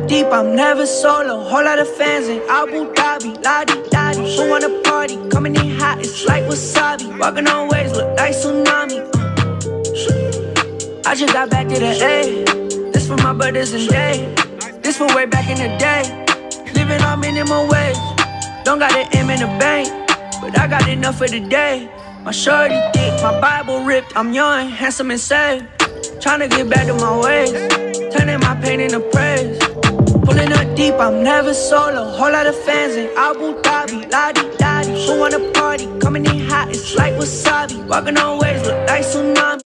up deep, I'm never solo. Whole lot of fans in Abu Dhabi, la-di-da-di. Who wanna party? Coming in hot, it's like wasabi. Walking on waves, look like tsunami. I just got back to the A. This for my brothers and they. This for way back in the day. Living on minimum wage. Don't got an M in the bank, but I got enough for the day. My shorty thick, my Bible ripped. I'm young, handsome and saved. Tryna get back to my ways, turning my pain into praise. Pulling up deep, I'm never solo. Whole lot of fans in Abu Dhabi, la-di-da-di. Who wanna party? Coming in hot, it's like wasabi. Walking on waves, look like tsunami.